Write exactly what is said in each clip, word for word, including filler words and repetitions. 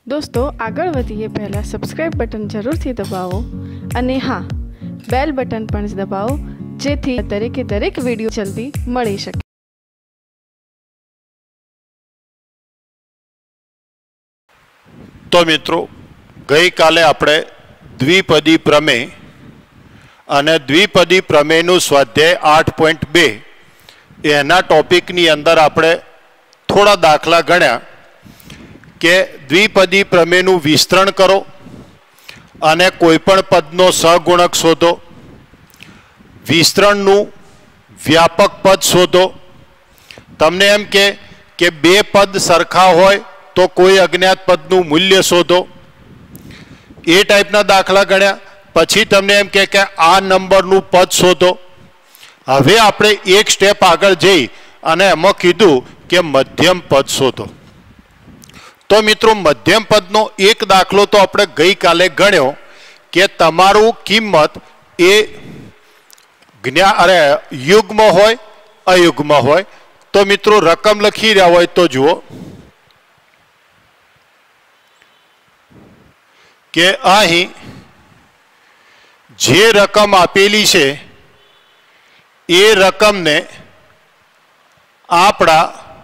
दोस्तों આગળ વધીએ પહેલા સબસ્ક્રાઇબ બટન જરૂરથી દબાવો અને હા બેલ બટન પણ દબાવો જેથી દરેકે દરેક વિડિયો જલ્દી મળી શકે। तो मित्रों गई काले आपणे द्विपदी प्रमेय अने द्विपदी प्रमेयनु स्वाध्याय आठ पॉइंट बे एना टॉपिकनी अंदर आपणे थोड़ा दाखला गण्या के द्विपदी प्रमेयनु विस्तरण करो अने कोईपण पदनो सहगुणक शोधो, विस्तरणनु व्यापक पद शोधो। तमने एम के के बे पद सरखा होय तो कोई अज्ञात पदनु मूल्य शोधो, ए टाइपना दाखला गण्या। पछी तमने एम के के आ नंबरनु पद शोधो। हवे आपणे एक स्टेप आगळ जई अने एमां कीधुं के मध्यम पद शोधो। तो मित्रों मध्यम पदनो एक दाखलो तो आपणे गई काले गण्यो के तमारू किंमत ए ज्ञा अरे युग्म होय अयुग्म होय। तो मित्रों रकम लखी रह्या होय तो जुओ के अहीं जे रकम आपेली छे ए रकम ने आपड़ा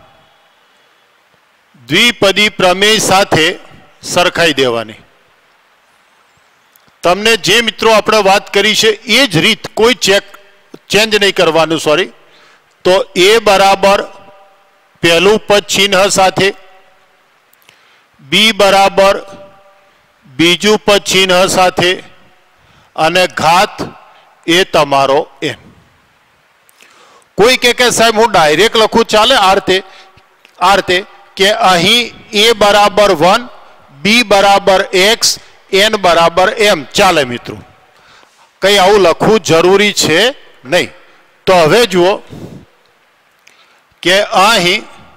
द्विपदी प्रमेय साथे सरखाई देवानी। तमने जे मित्रों आपणे वात करी छे ए ज रीत कोई चेक चेन्ज नहीं करवानुं। सॉरी तो ए बराबर पहलू पद चिन्ह साथे, बी बराबर बीजू पद चिन्ह साथे अने घात ए तमारो एम। कोई के के साहेब हूँ डायरेक्ट लखूँ चाले आरते आरते के अहीं ए बराबर वन, बी बराबर एक्स, एन बराबर एम चाले मित्रों। कई आવું લખવું જરૂરી છે नहीं। तो हवे जुओ के अहीं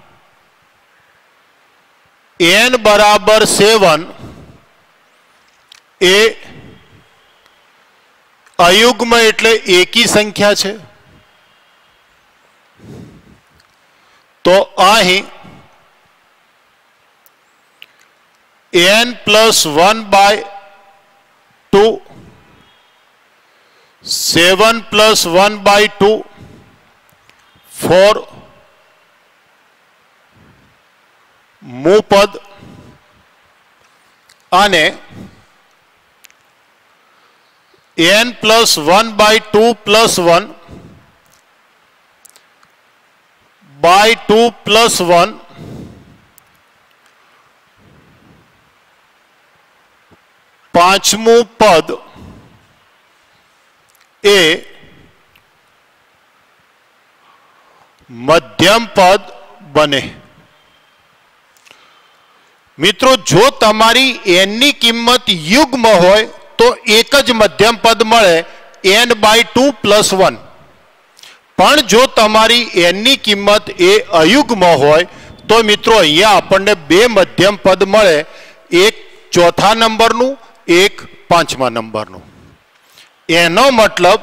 एन बराबर सेवन ए अयुग्म एटले एकी संख्या छे। तो अहीं N plus one by two, seven plus one by two, four मुपद अने N plus one by two plus one by two plus one पांचमू पद ए मध्यम पद बने। मित्रों जो तमारी एन नी किंमत युग्म होय तो एक ज मध्यम पद मळे N by two plus one. पण जो तमारी एन नी किंमत ए अयुग्म होय तो मित्रों अहींया आपणने बे मध्यम पद मळे, एक चौथा नंबरनु, एक पांचमा नंबरनु। एनो मतलब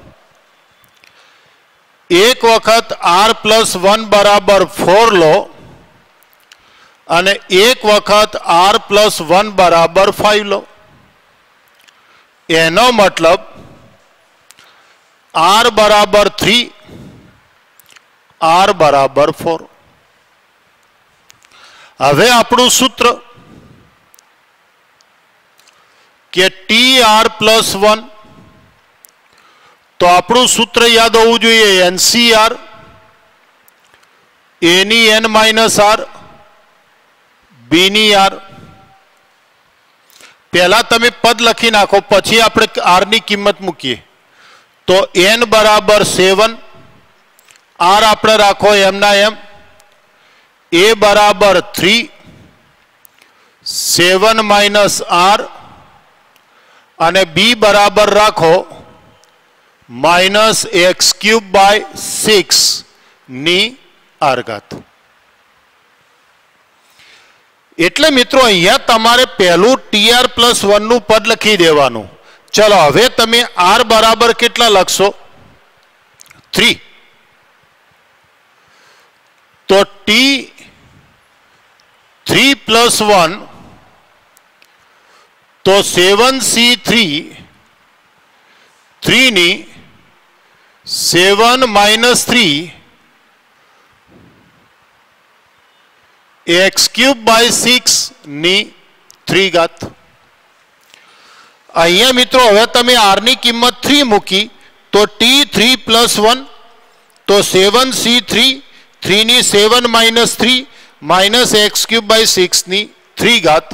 एक वखत आर प्लस वन बराबर फोर लो अने एक वखत आर प्लस वन बराबर फाइव लो। एनो मतलब आर बराबर थ्री, आर बराबर फोर। हवे आपणुं सूत्र के टी आर प्लस वन। तो आपणुं सूत्र याद होवुं जोईए एनसीआर, ए नी एन माइनस आर, बी नी आर। पहला तमे पद लखी नाखो पछी आपणे आर नी किंमत मूकीए। तो एन बराबर सेवन, आर आपणे राखो एम ना एम, ए बराबर थ्री, सेवन माइनस आर अने बी बराबर राखो minus X cube by six नी आर घात। एटले मित्रों अहींया तमारे पहलू टी आर प्लस वन नु पद लखी देवानुं। चलो हवे तमे आर बराबर केटला लखशो? थ्री। तो टी थ्री प्लस वन તો સેવન સી થ્રી થ્રી ની seven minus three X cube by six नी थ्री घात। अहियां मित्रों हवे तमे आर नी किंमत थ्री मूकी तो टी थ्री प्लस वन तो सेवन सी थ्री थ्री नी seven minus three minus X cube by six नी थ्री घात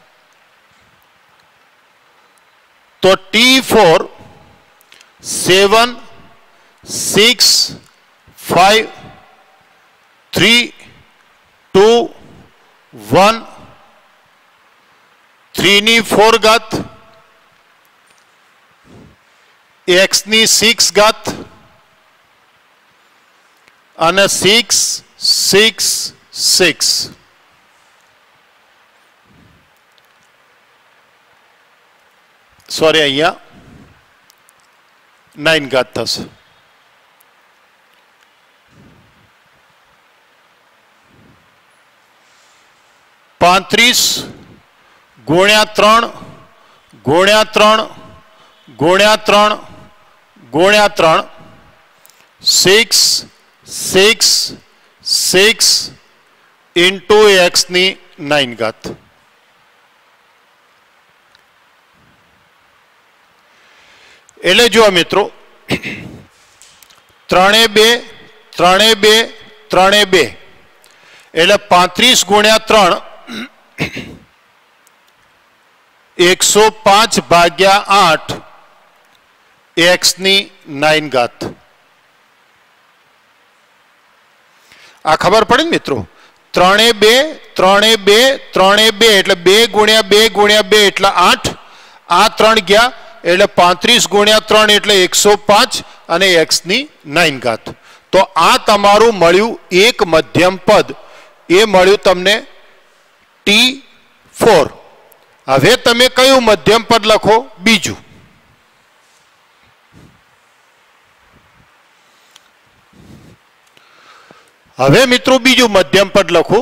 तो T four seven six five three two one three नी फोर घात एक्स नी सिक्स घात अने सिक्स सिक्स सिक्स सॉरी अहिया नाइन घात थशे। પાંત્રીસ ગુણ્યા ત્રણ ગુણ્યા ત્રણ ગુણ્યા ત્રણ ગુણ્યા ત્રણ સિક્સ સિક્સ સિક્સ ઇન્ટુ એક્સની નાઇન ઘાત એટલે જો મિત્રો ત્રણે બે ત્રણે બે ત્રણે બે એટલે પાંત્રીસ ગુણ્યા ત્રણ एक सौ पांच भाग्या आठ एक्स नी नाइन घात आ खबर पड़े मित्रों त्रे बे त्रे बे त्रे बे एटले बे गुण्या बे गुण्या बे एटले आठ आ त्रण गया एटले पैंतीस गुण्या त्रण एटले एक सौ पांच अने एक्स नी नाइन घात तो आ तमारू मळ्यु एक मध्यम पद ए मळ्यु तमने टी फोर हवे तमे कयु मध्यम पद लखो बीजू हवे मित्रों बीजू मध्यम पद लखो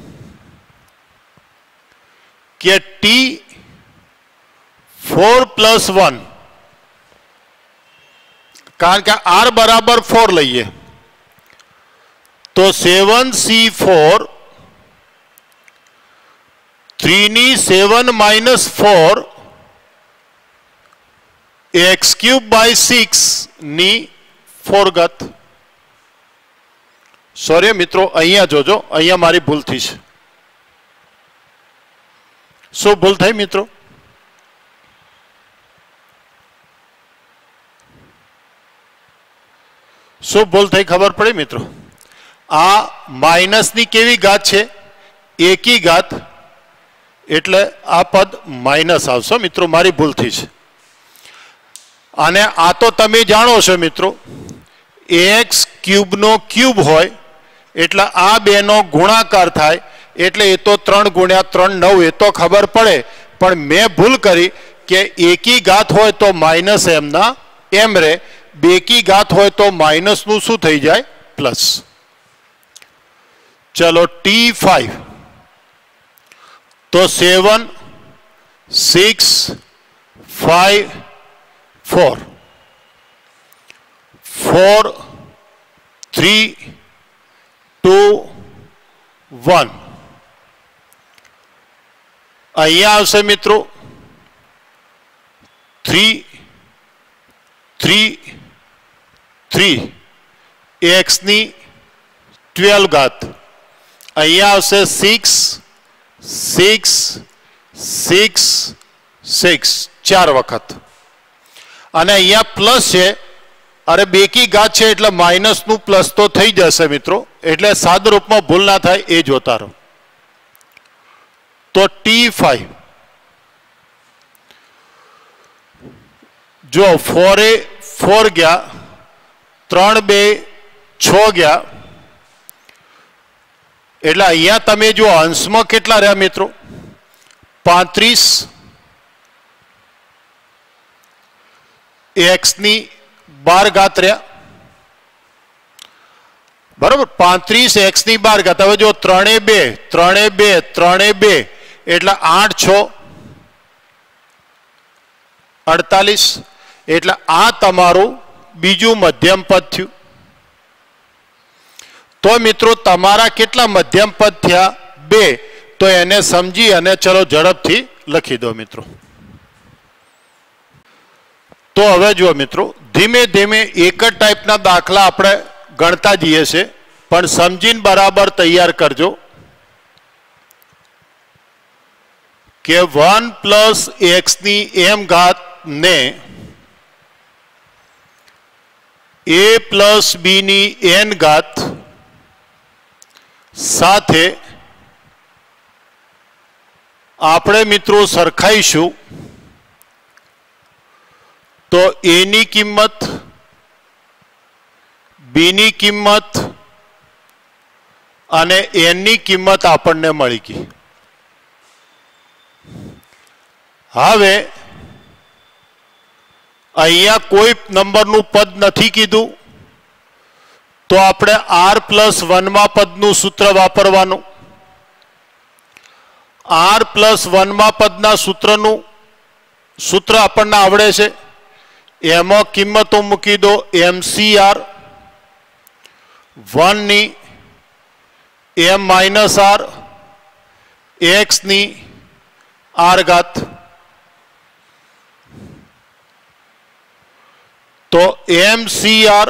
कि टी फोर प्लस वन कारण के आर बराबर फोर लईए तो सेवन सी फोर थ्री नी seven minus four X cube by six नी फोर घात सॉरी मित्रों अहिया जोजो अहिया मारी भूल थी छे शू भूल थई मित्रों शू भूल थई खबर पड़ी मित्रों आ माइनस नी केवी घात छे एकी घात एटले आ पद माइनस आवशे मित्रों मारी भूल थी छे अने आ तो तमे जाणो छो मित्रों एक्स क्यूब नो क्यूब होय एटले आ बेनो गुणाकार थाय एटले ए तो त्रण गुण्या त्रण नव ए तो खबर पड़े पण मैं भूल करी के एकी घात होय तो माइनस एम ना एम रे बेकी घात होय तो माइनस नु शुं थई जाय प्लस चलो टी फाइव तो seven six five four four three two one अहिया आवशे मित्रों थ्री थ्री थ्री एक्स नी ट्वेल्व घात अहिया आवशे सिक्स सिक्स सिक्स सिक्स चार वखत अने अहिया प्लस है अरे बेकी घात छे एटले माइनस नु प्लस तो थई जशे मित्रों एटले सादु रूप में भूल ना थाय ए जोता रहो तो टी फाइव जो फोर ए फोर गया त्रण बे छ गया एटले अहिया तमे जो अंश में केटला रह्या मित्रों पैंतीस एक्स नी बार घात रह्या बराबर पैंतीस एक्स नी बार घात हवे जो त्रे बे त्रे बे त्रे बे एटले आठ छो अड़तालीस एटले आ तमारुं बीजू मध्यम पद थयुं। तो मित्रों तमारा केटला मध्यम पद थया बे, तो एने समझी अने चलो झड़पथी लखी दो मित्रों। तो हवे जो मित्रों धीमे धीमे एक ज टाइपना दाखला आपणे गणता जईए छे, पण समझीने बराबर तैयार करजो के वन प्लस एक्स नी एम घात ने ए प्लस बी नी एन घात साथे आपणे मित्रों सरखाईशुं तो ए नी किंमत, बी नी किंमत अने एन नी किंमत आपणने मळी गई। हवे अहींया कोई नंबरनुं पद नथी कीधुं, तो आपणे आर प्लस वन मा पदनुं सूत्र वापरवानुं। आर प्लस वन मा पदना सूत्रनुं सूत्र आपणने आवडे छे, एमां किंमतो मूकी दो एम सी आर वन नी एम माइनस आर एक्स नी आर घात। तो एम सी आर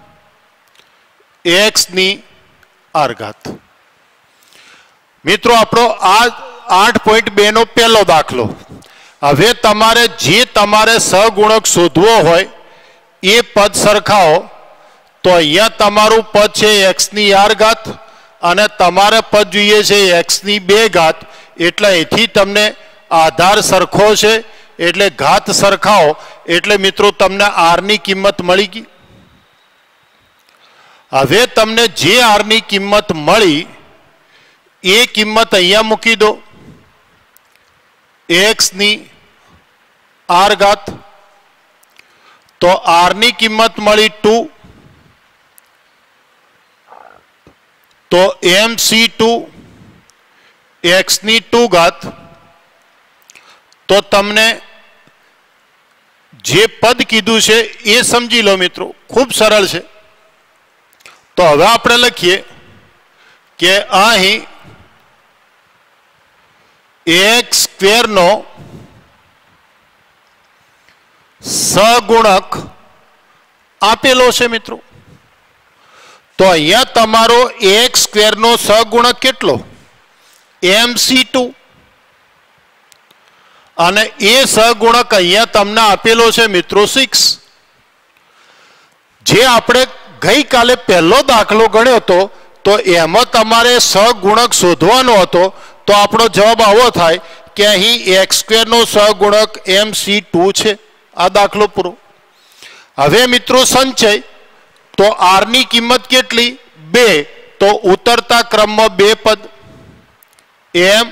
एक्स नी आर घात। मित्रों आपणो आज आठ पॉइंट बे नो पहलो दाखलो। हवे तमारे जे तमारे सहगुणक शोधवो होय ए पद सरखाओ, तो अहींया तमारुं पद छे एक्स नी आर घात अने तमारे पद जोईए छे एक्स नी बे घात, एटले अहींथी तमने आधार सरखो छे एटले घात सरखाओ एटले मित्रों तमने आर नी किंमत मळी गई। हवे तमने जे आर नी किंमत मळी ए किंमत अहींया मूकी दो एक्स नी आर घात। तो आर नी किंमत मळी टू, तो एम सी टू एक्स नी टू घात। तो तमने जे पद कीधुं छे ए समझी लो मित्रों, खूब सरल छे। तो हवे आपणे लखीए के अहीं एक्स स्क्वेर नो सगुणक आपेलो छे मित्रों। तो अहींया तमारो एक्स स्क्वेर नो सगुणक केटलो एम सी टू अने ए सगुणक अहींया तमने आपेलो छे मित्रों सिक्स। जे आपणे गई काले पहलो दाखलो गण्यो तो तो एमां तमारे सगुणक शोधवानो हतो। तो आपणो जवाब आवो थाय के अहीं एक्स स्क्वेर नो सगुणक एम सी टू छे। आ दाखलो पूरो। हवे मित्रों संचय, तो आर नी किंमत केटली बे, तो उतरता क्रम में बे पद एम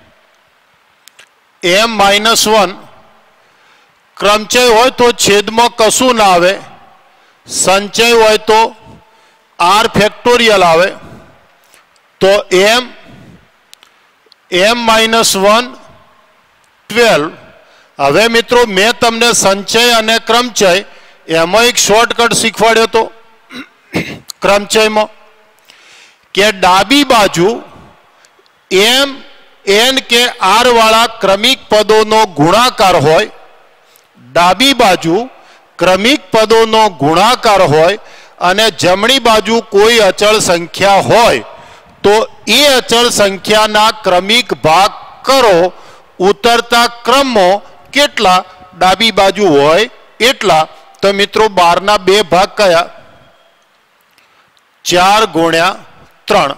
एम माइनस वन। क्रमचय होय तो छेद में कशुं ना आवे, संचय होय तो आर फैक्टोरियल आवे। तो M M minus one twelve. हवे मित्रों मैं तमने संचय अने क्रमचय एमां एक शॉर्टकट शीखवाड्यो तो क्रमचय में के डाबी बाजू एम एन के आर वाला क्रमिक पदों नो गुणाकार होय, डाबी बाजू क्रमिक पदों नो गुणाकार होय अने जमणी बाजू कोई अचल संख्या होय तो ए अचल संख्या ना क्रमिक भाग करो। उतरता क्रम में केटला डाबी बाजू होय एटला। तो मित्रों बार ना बे भाग कया चार गुण्या त्रण।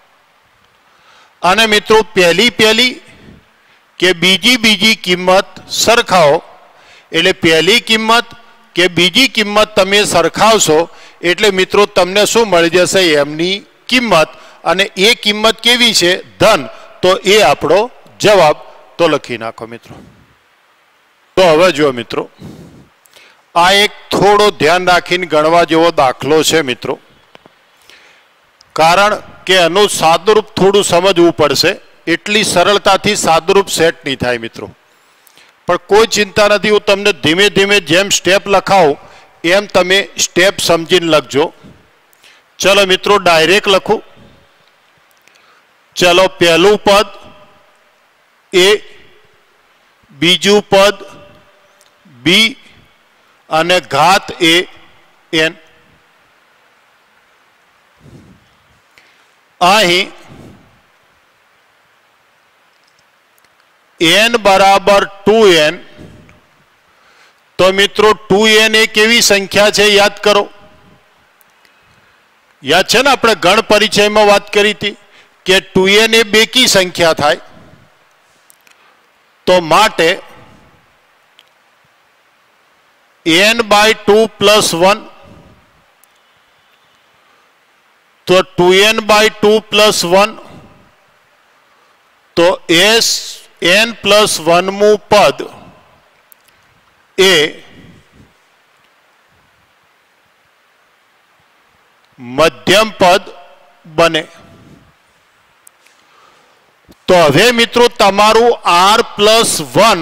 अने मित्रों पहली पहली के बीजी बीजी किंमत सरखाओ एटले पहली किंमत के बीजी किंमत तमे सरखावशो एटले मित्रों तमने शुं मळी जशे एमनी किंमत अने ए किंमत केवी छे धन। तो ए आपणो जवाब तो लखी नाखो मित्रों। तो हवे जो मित्रों आ एक थोड़ो ध्यान राखीने गणवा जेवो दाखलो छे मित्रों, कारण के एनु सादुरूप थोड़ू समझवू पड़शे। एटली सरलताथी सादुरूप सेट नहीं थाय मित्रों। પણ કોઈ ચિંતા નથી, હું તમને ધીમે ધીમે જેમ સ્ટેપ લખાવું એમ તમે સ્ટેપ સમજીને લખજો. ચલો મિત્રો ડાયરેક્ટ લખું. ચલો પહેલું પદ એ, બીજું પદ બી અને ઘાત એ એન. અહીં એન બરાબર ટુ એન. તો મિત્રો ટુ એન એ કેવી સંખ્યા છે યાદ કરો. યાદ છે ને, આપણે ગણ પરિચયમાં વાત કરી હતી કે ટુ એન એ બેકી સંખ્યા થાય. તો માટે N by two plus one. તો two N by two plus one. તો એસ એન પ્લસ વનમું પદ એ મધ્યમ પદ બને. તો હવે મિત્રો તમારું આર પ્લસ વન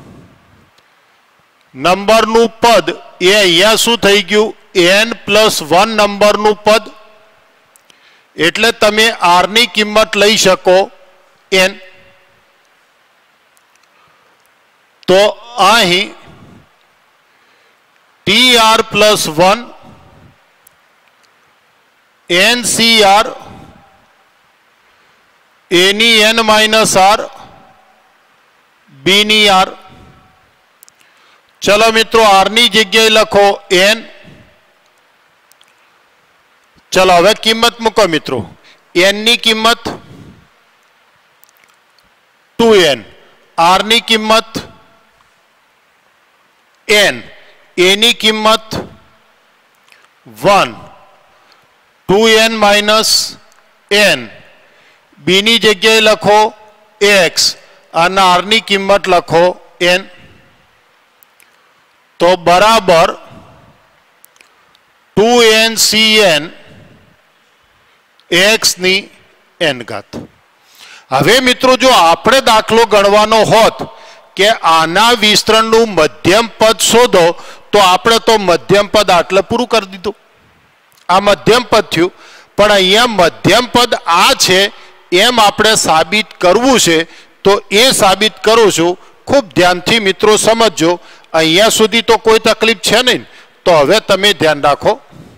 નંબરનું પદ એ અહીંયા શું થઈ ગયું, એન પ્લસ વન નંબરનું પદ. એટલે તમે આર ની કિંમત લઈ શકો એન. તો અહીં T R plus one N C R એની એન માઇનસ આર બીની આર. ચલો મિત્રો આર ની જગ્યાએ લખો એન. ચલો હવે કિંમત મૂકો મિત્રો. એન ની કિંમત ટુ એન, આર ની કિંમત એન, એની કિંમત one, two n minus n, બીની જગ્યાએ લખો એક્સ અને આર ની કિંમત લખો એન. તો બરાબર two n C n x ની એન ઘાત. હવે મિત્રો જો આપણે દાખલો ગણવાનો હોત કે આના વિસ્તરણનું મધ્યમ પદ શોધો, તો આપણે તો મધ્યમ પદ આટલે પૂરું કરી દીધું. આ મધ્યમ પદ થયું. પણ અહીંયા મધ્યમ પદ આ છે એમ આપણે સાબિત કરવું છે. તો એ સાબિત કરું છું. ખૂબ ધ્યાનથી મિત્રો સમજજો. અહીંયા સુધી તો કોઈ તકલીફ છે નહીં. તો હવે તમે ધ્યાન રાખો.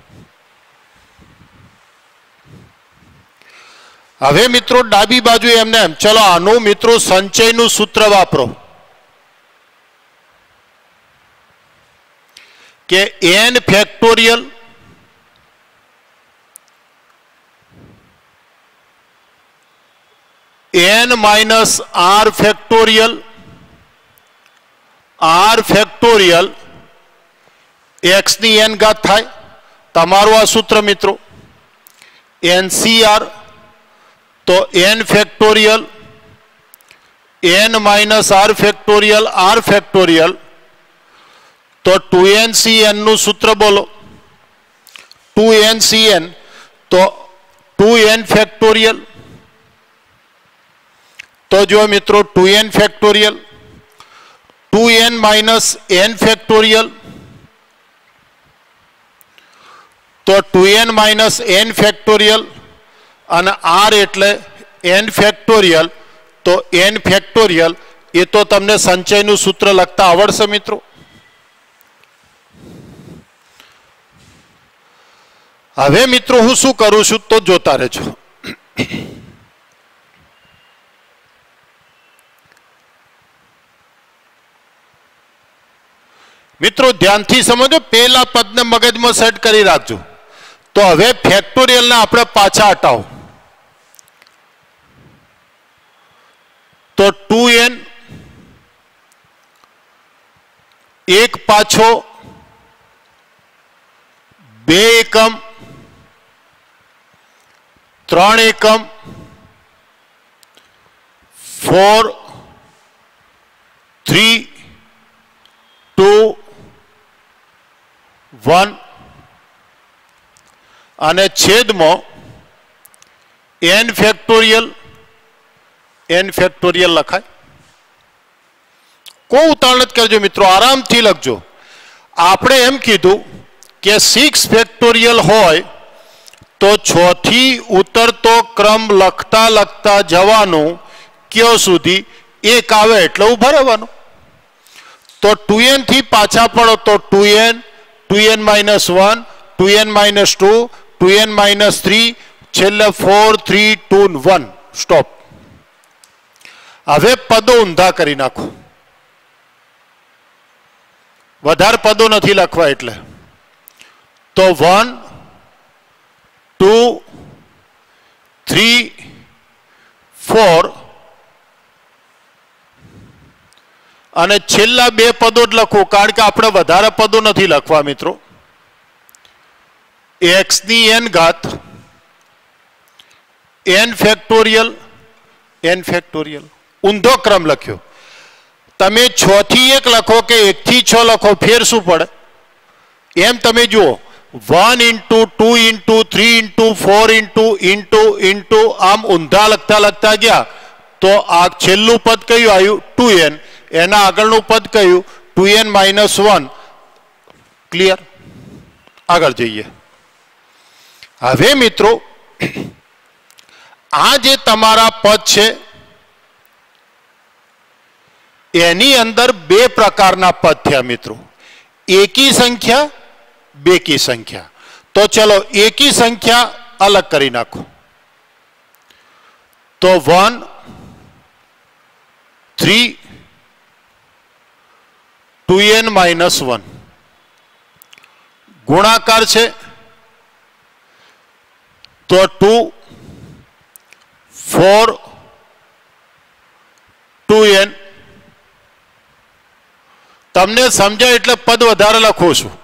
હવે મિત્રો ડાબી બાજુ એમને એમ. ચલો આનું મિત્રો સંચયનું સૂત્ર વાપરો કે n factorial n minus r factorial r factorial x ની એન ઘાત થાય. તમારું આ સૂત્ર મિત્રો. એનસીઆર તો n factorial n minus r factorial r factorial. તો ટુ એન સી એન નું સૂત્ર બોલો. ટુ એન સી એન તો ટુ એન ફેક્ટોરિયલ. તો જો મિત્રો two n factorial, two n minus n factorial. તો two n minus n factorial અને આર એટલે એન ફેક્ટોરિયલ. તો એન ફેક્ટોરિયલ એ તો તમને સંચયનું સૂત્ર લખતા આવડશે મિત્રો. હવે મિત્રો હું શું કરું છું તો જોતા રહેજો. મિત્રો ધ્યાનથી સમજો. પહેલા પદને મગજમાં સેટ કરી રાખજો. તો હવે ફેક્ટોરિયલને આપણે પાછા હટાવો. તો ટુ એન એક પાછો બે એકમ ત્રણ એકમ ફોર થ્રી ટુ વન અને છેદમાં એન ફેક્ટોરિયલ એન ફેક્ટોરિયલ લખાય. કોઈ ઉતાવળ નથી કરજો મિત્રો, આરામથી લખજો. આપણે એમ કીધું કે સિક્સ ફેક્ટોરિયલ હોય તો છ થી ઉતરતો ક્રમ લખતા લખતા જવાનું ક્યાં સુધી એક આવે એટલે ઉભા રહેવાનું. તો ટુ એન થી પાછા પડો તો two n, two n minus one, two n minus two, two n minus three, છેલ્લે four, three, two, one, stop. હવે પદો ઊંધા કરી નાખો, વધારે પદો નથી લખવા એટલે. તો વન, ટુ, થ્રી, ફોર અને છેલ્લા બે પદો જ લખો, કારણ કે આપણે વધારે પદો નથી લખવા મિત્રો. એક્સ ની એન ઘાત, એન ફેક્ટોરિયલ, એન ફેક્ટોરિયલ, ઊંધો ક્રમ લખ્યો. તમે છ થી એક લખો કે એક થી છ લખો, ફેર શું પડે? એમ તમે જુઓ, one into two into three into four into into into આમ ઊંધા લખતા લખતા ગયા તો આ છેલ્લું પદ કયું આવ્યું? Two n. એના આગળનું પદ કયું? Two n minus one. Clear? આગળ જઈએ. હવે મિત્રો આ જે તમારા પદ છે એની અંદર બે પ્રકારના પદ થયા મિત્રો, એકી સંખ્યા, બેકી સંખ્યા. તો ચલો એકી સંખ્યા અલગ કરી નાખો. તો one, three, two n minus one ગુણાકાર છે તો ટુ, ફોર, ટુ એન. તમને સમજાય એટલે પદ વધારે લખું છું.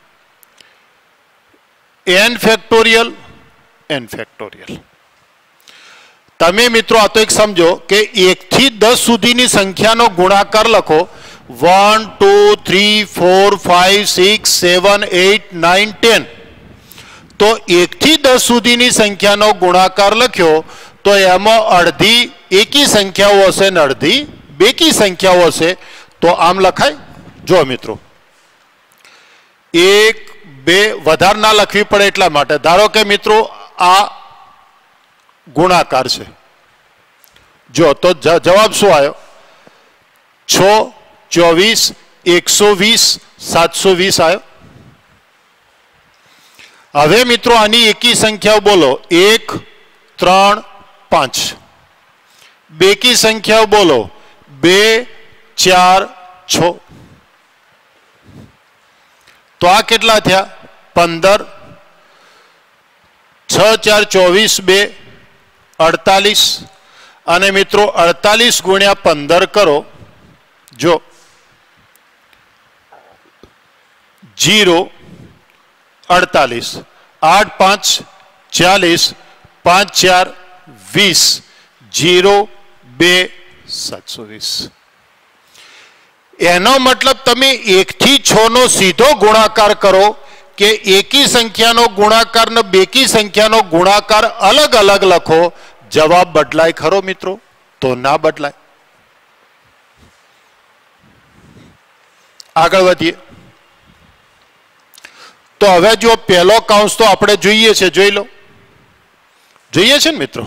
N factorial, n factorial. તમે મિત્રો આ તો એક સમજો કે એક થી દસ સુધીની સંખ્યાનો ગુણાકાર લખો. One, two, three, four, five, six, seven, eight, nine, ten. તો એક થી દસ સુધીની સંખ્યાનો ગુણાકાર લખ્યો તો એમાં અડધી એકી સંખ્યાઓ હશે ને અડધી બેકી સંખ્યાઓ હશે. તો આમ લખાય. જો મિત્રો એક, બે વધારે ના લખવી પડે એટલા માટે. ધારો કે મિત્રો આ ગુણાકાર છે, જો તો જવાબ શું આવ્યો? છ, ચોવીસ, એકસો વીસ, સાતસો વીસ આવ્યો. હવે મિત્રો આની એકી સંખ્યાઓ બોલો. એક, ત્રણ, પાંચ. બેકી સંખ્યાઓ બોલો. બે, ચાર, છ. તો આ કેટલા થયા? પંદર. છ, ચાર, ચોવીસ, બે, અડતાલીસ. અને મિત્રો અડતાલીસ ગુણ્યા પંદર કરો. જો જીરો, અડતાલીસ. આઠ પાંચ ચાલીસ, પાંચ ચાર વીસ, જીરો, બે, સાતસો વીસ. એનો મતલબ તમે એક થી છ નો સીધો ગુણાકાર કરો કે એકી સંખ્યાનો ગુણાકાર ને બેકી સંખ્યાનો ગુણાકાર અલગ અલગ લખો, જવાબ બદલાય ખરો મિત્રો? તો ના બદલાય. આગળ વધીએ. તો હવે જો પહેલો કૌંસ તો આપણે જોઈએ છે, જોઈ લો. જોઈએ છે ને મિત્રો?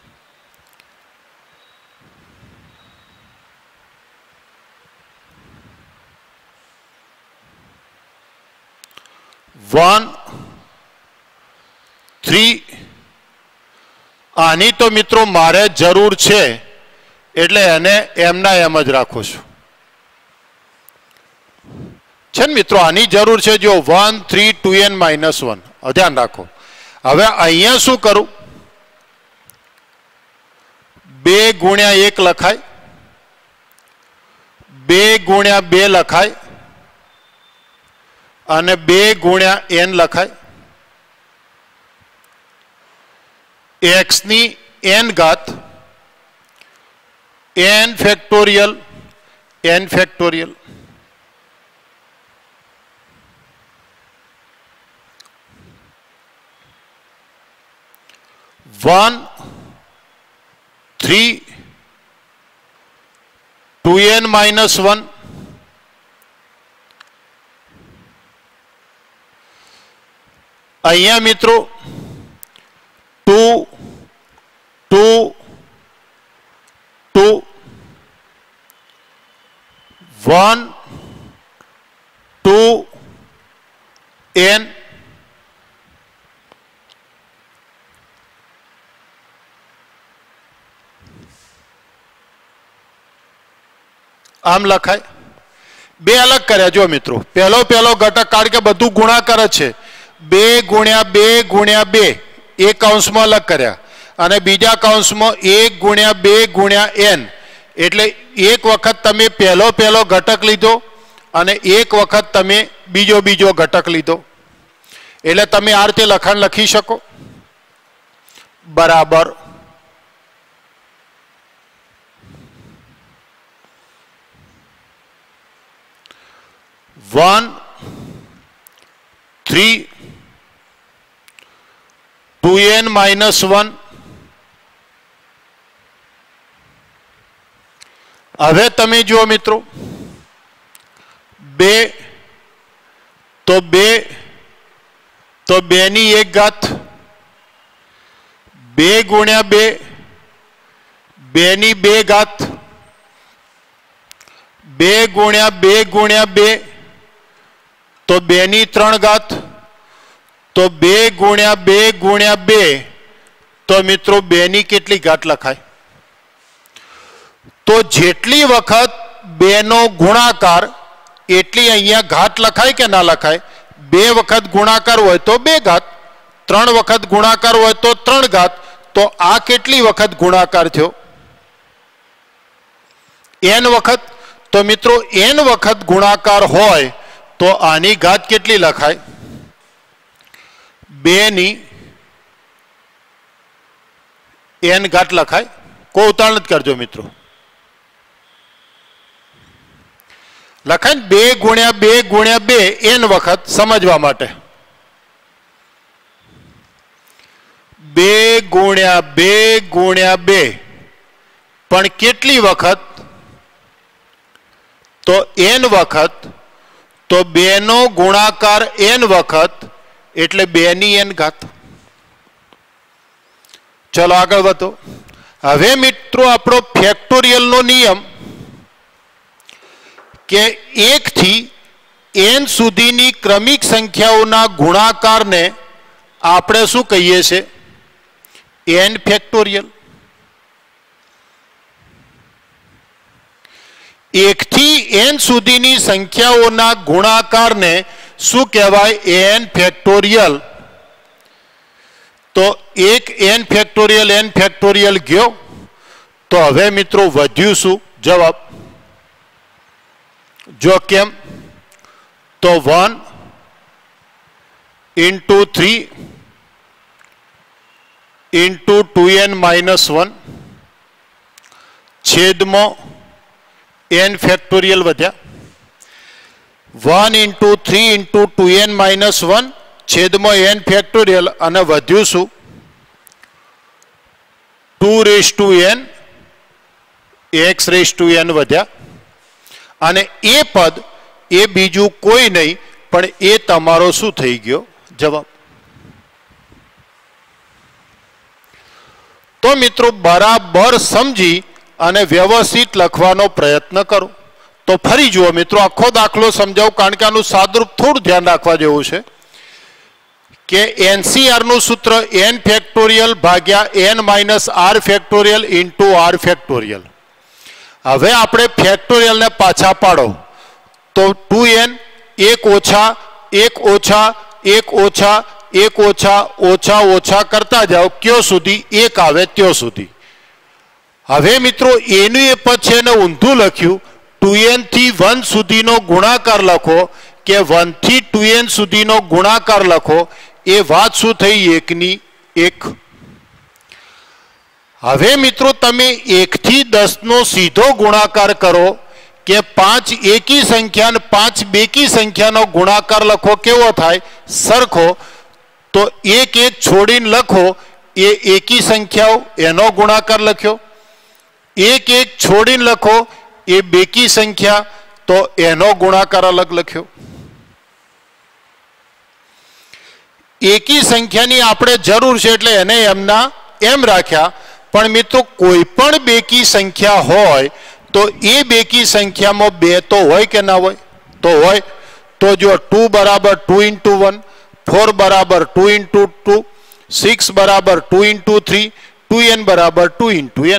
One, three. આની તો મિત્રો મારે જરૂર છે એટલે એને એમના એમ જ રાખું છું. છે ને મિત્રો? આની જરૂર છે. જો one, three, two n minus one. ધ્યાન રાખો. હવે અહીંયા શું કરું? બે ગુણ્યા એક લખાય, બે ગુણ્યા બે લખાય અને બે ગુણ્યા એન લખાય. એક્સ ની એન ઘાત, n factorial, n factorial. One, three, two n minus one અહીંયા મિત્રો two two two one two n આમ લખાય. બે અલગ કર્યા જો મિત્રો. પહેલો પહેલો ઘટક કારણ કે બધું ગુણાકાર જ છે. બે ગુણ્યા બે ગુણ્યા બે એક કૌંસમાં અલગ કર્યા અને બીજા કૌંસમાં એક ગુણ્યા બે ગુણ્યા એન. એટલે એક વખત તમે પહેલો પહેલો ઘટક લીધો અને એક વખત તમે બીજો બીજો ઘટક લીધો. એટલે તમે આ રીતે લખાણ લખી શકો બરાબર one three two n minus one. હવે તમે જુઓ મિત્રો બે તો બે તો બે ની એક ઘાત બે ગુણ્યા બે બે ની બે ઘાત બે ગુણ્યા બે ગુણ્યા બે तो बेनी त्रण घात तो बे गुण्या बे गुण्या बे तो मित्रों बेनी केटली घात लखाय. तो जेटली वखत बेनो गुणाकार एटली अहींया घात लखाय के ना लखाय. बे वखत गुणाकार होय तो बे घात, त्रण वखत गुणाकार होय तो त्रण घात. तो आ केटली वखत गुणाकार थयो एन वखत. तो मित्रों एन वखत गुणाकार होय तो आनी घात केटली लखाय बे नी एन घात लखाय. को उतावळ करजो मित्रों. लखाय बे गुण्या बे गुण्या बे एन वखत समझवा माटे. बे गुण्या बे गुण्या बे पण केटली वखत तो एन वखत. तो बेनो गुणाकार एन वखत एटले बे नी एन घात. चलो आगळ वधो. हवे मित्रों आपणो फेक्टोरियल नो नियम के एक थी एन सुधीनी क्रमिक संख्याओना गुणाकार ने आपणे शुं कहीए छे एन फेक्टोरियल. एक थी एन सुधीनी संख्याओना गुणाकार ने शुं कहेवाय एन फेक्टोरियल. तो एक एन फेक्टोरियल एन फेक्टोरियल गयो तो हवे मित्रों वध्युं शुं जवाब जो केम तो one into three into two n minus one छेद में एन फेक्टोरियल वध्या one into three into two n minus one छेद में एन फेक्टोरियल अने वध्यु शू two raise two n x raise two n वध्या अने ए पद ए बीजू कोई नहीं पण ए तमारो शू थई गयो जवाब. तो मित्रों बराबर समझी અને વ્યવસ્થિત લખવાનો પ્રયત્ન કરો. તો ફરી જુઓ મિત્રો આખો દાખલો સમજાવું કારણ કે આનું સાદરૂપ થોડું ધ્યાન રાખવા જેવું છે કે એનસીઆર નું સૂત્ર n ફેક્ટોરિયલ ભાગ્યા n minus r factorial into r factorial. હવે આપણે ફેક્ટોરિયલ ને પાછા પાડો તો ટુ એન એક ઓછા એક ઓછા એક ઓછા એક ઓછા ઓછા ઓછા કરતા જાઓ ક્યો સુધી એક આવે ત્યો સુધી. હવે મિત્રો એનું એ પદ છે ને ઊંધું લખ્યું ટુ એન થી વન સુધીનો ગુણાકાર લખો કે વન થી ટુ એન સુધીનો ગુણાકાર લખો. એ વાત શું થઈ એકની એક. હવે મિત્રો તમે એક થી દસ નો સીધો ગુણાકાર કરો કે પાંચ એકી સંખ્યા ને પાંચ બેકી સંખ્યાનો ગુણાકાર લખો કેવો થાય સરખો. તો એક એક છોડીને લખો એ એકી સંખ્યાઓ એનો ગુણાકાર લખ્યો. एक एक छोड़ी लखो ए बेकी संख्या तो एनो गुणाकार अलग लख्यो. એકી સંખ્યાની આપણે જરૂર છે એટલે એને એમના એમ રાખ્યા, પણ મિત્રો કોઈ પણ બેકી સંખ્યા હોય તો એ બેકી સંખ્યામાં બે તો હોય કે ના હોય? તો હોય. તો જો ટુ બરાબર ટુ ઇન્ટુ વન, ફોર બરાબર ટુ ઇન્ટુ ટુ, સિક્સ બરાબર two into three, two n બરાબર ટુ ઇન્ટુ એન.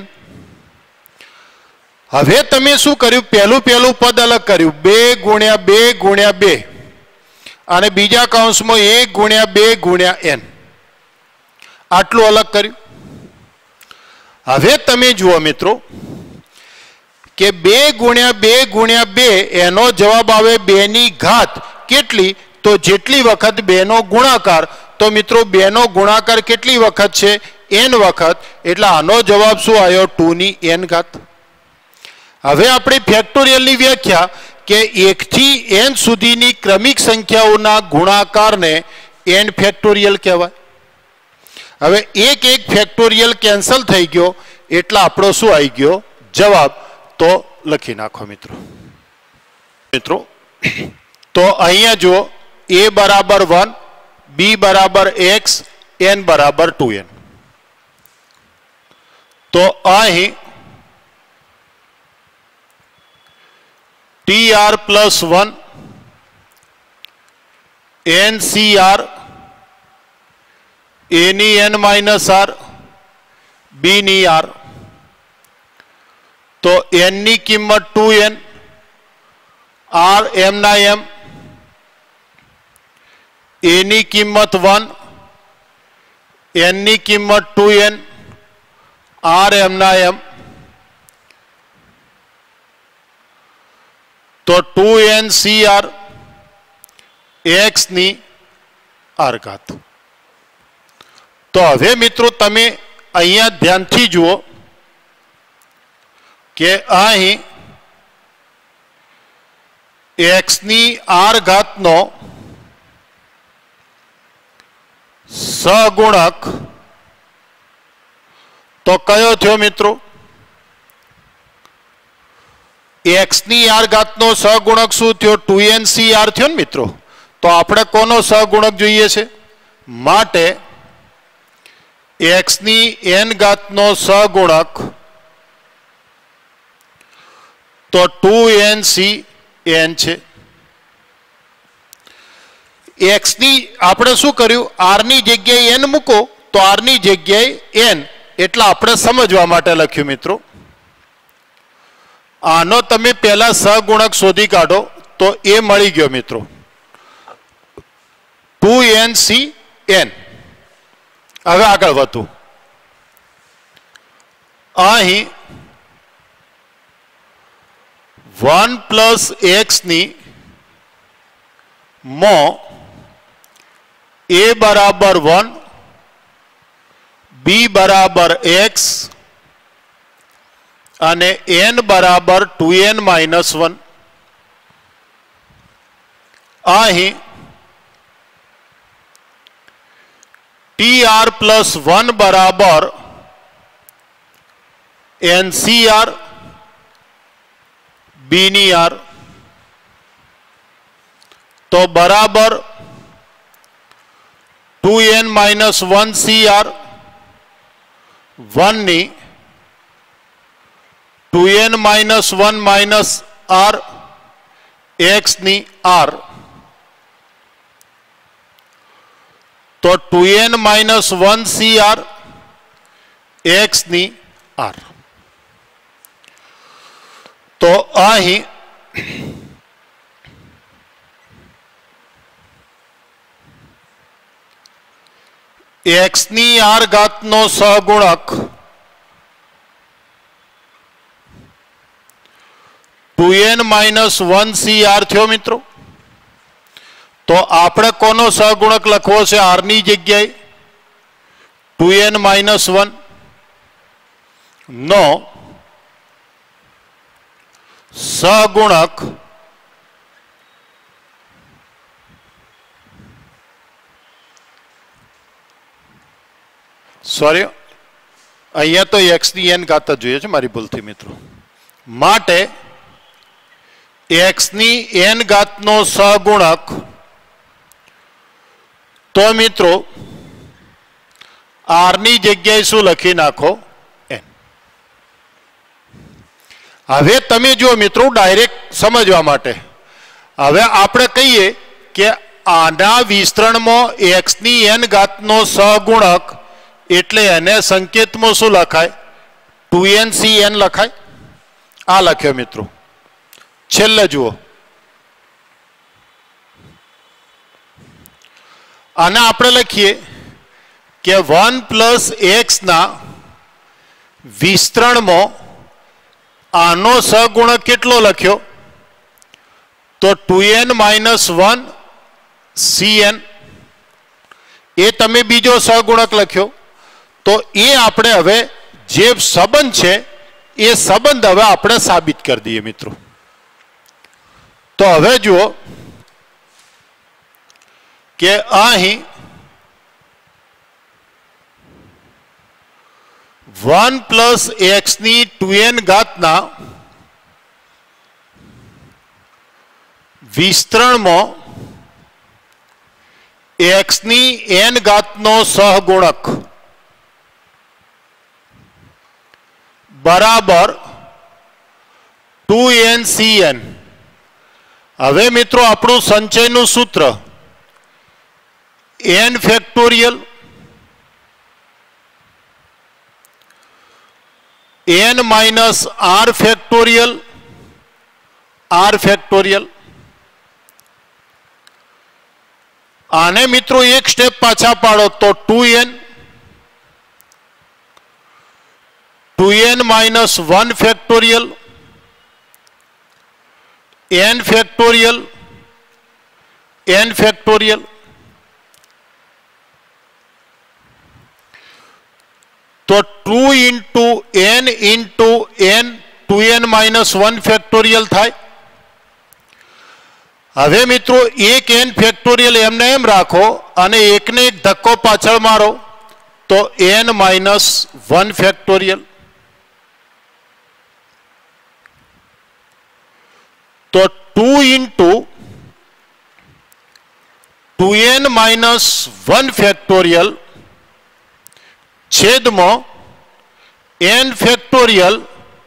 હવે તમે શું કર્યું? પહેલું પહેલું પદ અલગ કર્યું, બે ગુણ્યા બે ગુણ્યા બે, અને બીજા કૌંસમાં એક ગુણ્યા બે ગુણ્યા એન, આટલું અલગ કર્યું. હવે તમે જુઓ મિત્રો કે બે ગુણ્યા બે ગુણ્યા બે એનો જવાબ આવે બે ની ઘાત કેટલી? તો જેટલી વખત બે નો ગુણાકાર. તો મિત્રો બે નો ગુણાકાર કેટલી વખત છે? એન વખત. એટલે આનો જવાબ શું આવ્યો? ટુ ની એન ઘાત. હવે આપણે ફેક્ટોરિયલની વ્યાખ્યા કે એક થી એન સુધીની ક્રમિક સંખ્યાઓના ગુણાકારને એન ફેક્ટોરિયલ કહેવાય. હવે એક એક ફેક્ટોરિયલ કેન્સલ થઈ ગયો એટલે આપણો શું આવી ગયો? જવાબ. તો લખી નાખો મિત્રો. મિત્રો તો અહીંયા જુઓ, એ બરાબર વન, બી બરાબર એક્સ, એન બરાબર ટુ એન. તો અહીં T R plus one, N C R, એની એન માઇનસ આર, બી ની આર. તો એન ની કિંમત ટુ એન, આર એમ ના એમ, એ ની કિંમત વન, એન ની કિંમત ટુ એન, આર એમ ના એમ. તો two n C r x ની આર ઘાત. તો હવે મિત્રો તમે અહીંયા ધ્યાનથી જુઓ કે અહીં એક્સ ની આર ઘાતનો સહગુણક તો કયો થયો મિત્રો? એક્સ ની આર ઘાતનો સહગુણક શું થયો? ટુ એન સી આર થયો ને મિત્રો. તો આપણે કોનો સહગુણક જોઈએ છે? માટે એક્સ ની એન ઘાતનો સહગુણક તો ટુ એન સી એન છે. એક્સ ની આપણે શું કર્યું? આર ની જગ્યાએ એન મૂકો તો આર ની જગ્યાએ એન, એટલે આપણે સમજવા માટે લખ્યું મિત્રો. આનો તમે પહેલા સહગુણક શોધી કાઢો તો એ મળી ગયો મિત્રો, ટુ એન સી એન. હવે આગળ વધું. અહીં વન પ્લસ એક્સ ની મો એ બરાબર વન, બી બરાબર એક્સ અને એન બરાબર ટુ એન માઇનસ વન. અહીં ટી આર પ્લસ વન બરાબર એન સી આર, બી ની આર. તો બરાબર two n minus one C r, one ની two n minus one minus r x ની આર. તો two n minus one C r x ની r. તો અહીં એક્સ ની આર ઘાતનો સહગુણક two n minus one C r થયો મિત્રો. તો આપણે કોનો સહગુણક લખવો છે? આર ની જગ્યાએ ટુ એન માઇનસ વન નો સહગુણક સોરી અહીંયા તો એક્સ ની એન ઘાત જ જોઈએ છે, મારી ભૂલથી મિત્રો. માટે એક્સ ની એન ઘાતનો સહગુણક तो मित्रों आर नी जग्याए शू लखी नाखो एन। हवे तमे जो मित्रों डायरेक्ट समझवा माटे हवे आपणे कहीए के आना विस्तरण में एक्स नी एन घात नो सहगुणक एटले एने संकेत में शू लखाय टू एन सी एन लखाय। आ लख्यो मित्रों छेल्ले जुओ आने आपणे लखीए के वन प्लस एक्स ना विस्तरण में आनो सहगुणक केटलो लख्यो तो two n minus one C n ए तमे बीजो सहगुणक लख्यो तो ये आपणे हवे जे संबंध छे ए संबंध हवे आपणे साबित कर दीए मित्रों। तो हवे जुओ के अहीं वन प्लस एक्स नी टू एन घात ना विस्तरण में एक्स नी एन घात नो सहगुणक बराबर टू एन सी एन। हवे मित्रों आपणुं संचयनुं सूत्र n factorial n minus r factorial r factorial. आने मित्रों एक स्टेप पाछा पाड़ो तो two n two n minus one factorial n factorial n factorial. तो two into n into n two n minus one factorial थाय। हवे मित्रों एक एन फैक्टोरियल एमने एम राखो अने एक ने एक धक्को पाछळ मारो तो एन माइनस वन फैक्टोरियल। तो two into two n minus one factorial छेद में n factorial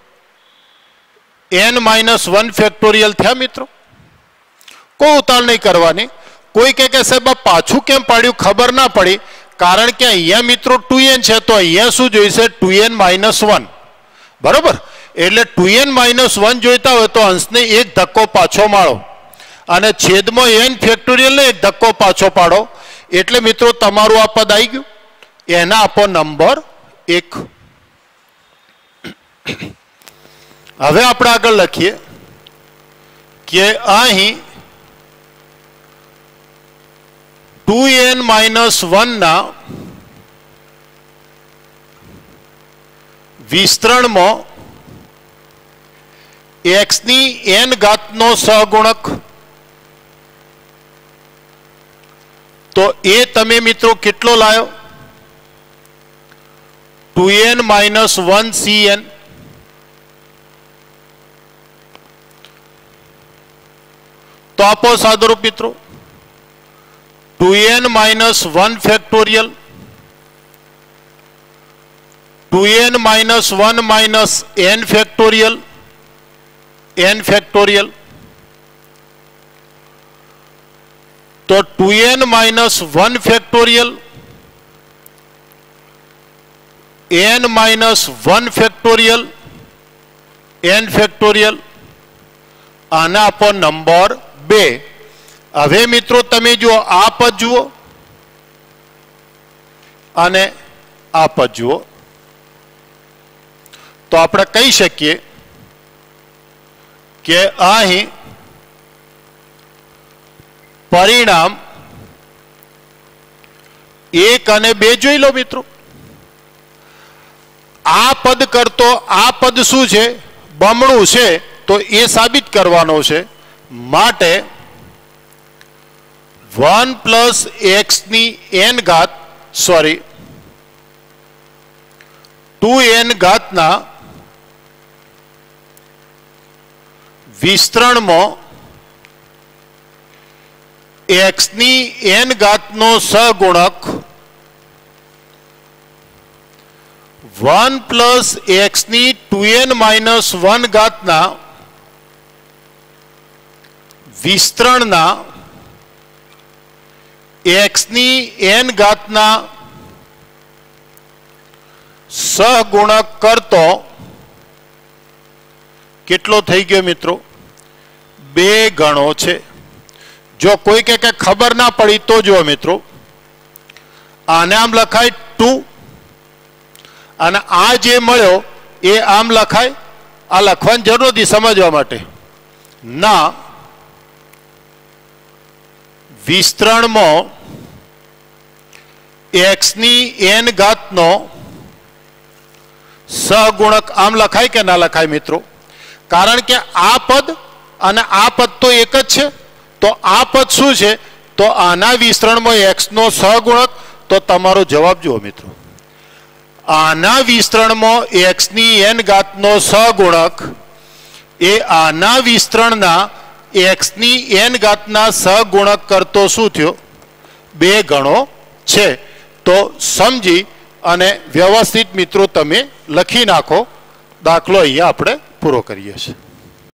n minus one factorial थे मित्रों। कोई उतावल नहीं करवानी। कोई कहे के साहब पाछू केम पाड्યું खबर ना पड़ी कारण के अहींया मित्रों टू एन है तो अहींया शुं जोईशे टू एन माइनस वन बराबर। एटले टू एन माइनस वन जोईता होय तो अंश ने एक धक्को पाछो मारो अने छेद में एन फैक्टोरियल ने एक धक्को पाछो पाड़ो एटले मित्रों तमारुं आ पद आई गयुं एना आपो नंबर एक। हवे आपणे आगळ लखीए के अहीं टू एन माइनस वन ना विस्तरण में एक्स नी एन घात नो सहगुणक तो ए तमे मित्रों केटलो लायो two n minus one C n. तो आपो सादरूप मित्रों two n minus one factorial two n minus one minus n factorial n factorial. तो two n minus one factorial n minus one factorial n factorial आना आपो number बे। हवे मित्रों तमे जो आ पद जुओ अने आ पद जुओ तो आपणे कही शकीए के अहीं परिणाम एक अने बे जोई लो मित्रों। आ पद करतो आ पद शू छे बमणुं छे तो ए साबित करवानो छे माटे वन प्लस एक्स नी एन घात सॉरी टू एन घात ना विस्तरण में एक्स नी एन घातनो सहगुणक वन प्लस एक्स नी टू एन माइनस वन घातना विस्तरणना एक्स नी एन घातना सहगुणक करतो केटलो थई गयो मित्रों? बे गणो छे। जो कोई के, के खबर ना पड़ी तो जो मित्रों आने आम लखाय टू અને આ જે મળ્યો એ આમ લખાય, આ લખવાની જરૂર નથી સમજવા માટે ના વિસ્તરણમાં x ની n ઘાતનો સહગુણક આમ લખાય કે ના લખાય મિત્રો? કારણ કે આ પદ અને આ પદ તો એક જ છે, તો આ પદ શું છે? તો આના વિસ્તરણમાં x નો સહગુણક, તો તમારો જવાબ જુઓ મિત્રો, आना विस्तरण में एक्स नी एन घात नो सहगुणक ए आना विस्तरण ना एक्स नी एन घात ना सहगुणक करतो शू थयो? बे गणो छे। तो समझी अने व्यवस्थित मित्रों तमे लखी नाखो। दाखलो अहींया आपणे पूरो करीए छीए।